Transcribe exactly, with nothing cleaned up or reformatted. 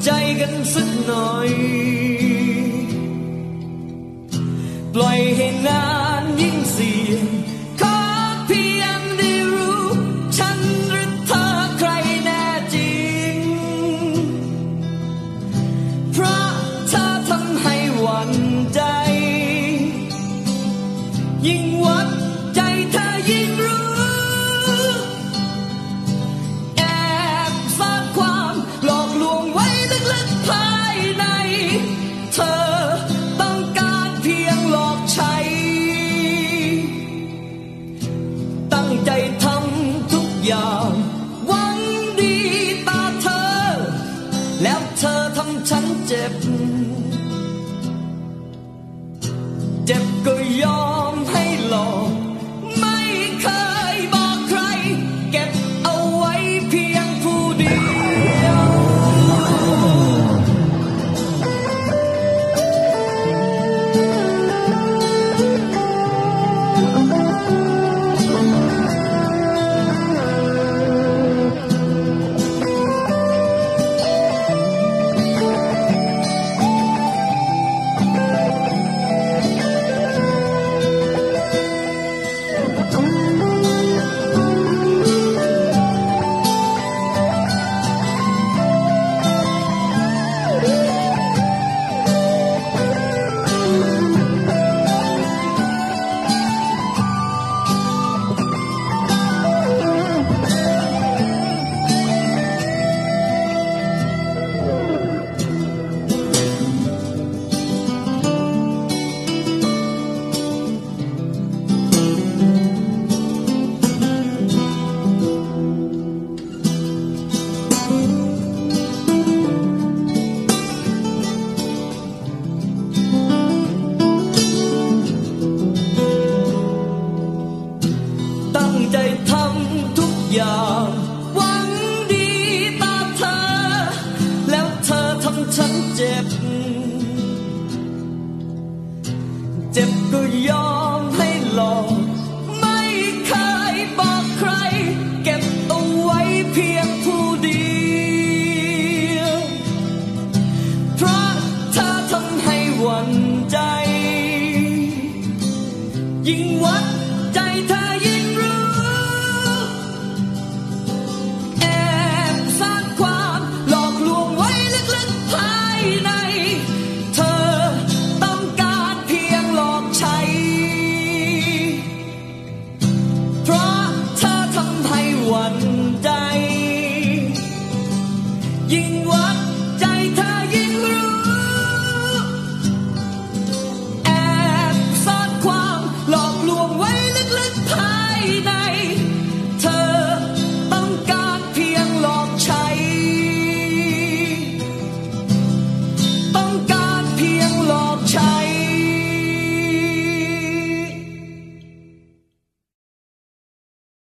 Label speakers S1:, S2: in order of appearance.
S1: ใจกันสักหน่อยปล่อยให้นานยิ่งเสี่ยงขอเพียงได้รู้ฉันหรือเธอใครแน่จริงเพราะเธอทำให้หวั่นใจยิ่งวัดใจเธอยิ่งรู้แอบซ่อนความหลอกลวงไว้ลึกๆภายในเธอต้องการเพียงหลอกใช้ตั้งใจทำทุกอย่างหวังดีตาเธอแล้วเธอทำฉันเจ็บเจ็บก็ยอมให้หลอก